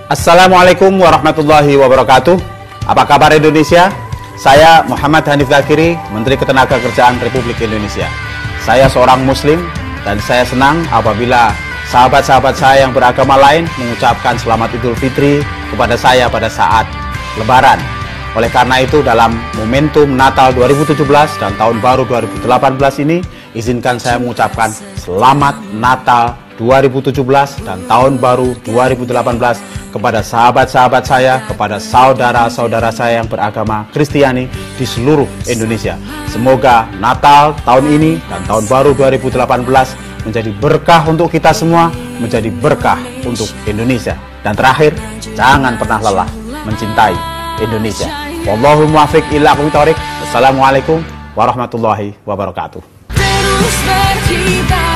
Assalamualaikum warahmatullahi wabarakatuh. Apa kabar Indonesia? Saya Muhammad Hanif Zakiri, Menteri Ketenagakerjaan Republik Indonesia. Saya seorang Muslim dan saya senang apabila sahabat-sahabat saya yang beragama lain mengucapkan Selamat Idul Fitri kepada saya pada saat Lebaran. Oleh karena itu, dalam momentum Natal 2017 dan Tahun Baru 2018 ini, izinkan saya mengucapkan Selamat Natal 2017 dan Tahun Baru 2018 kepada sahabat-sahabat saya, kepada saudara-saudara saya yang beragama Kristiani di seluruh Indonesia. Semoga Natal tahun ini dan Tahun Baru 2018 menjadi berkah untuk kita semua, menjadi berkah untuk Indonesia. Dan terakhir, jangan pernah lelah mencintai Indonesia. Wallahul muwaffiq ila aqwamit thoriq. Wassalamualaikum warahmatullahi wabarakatuh.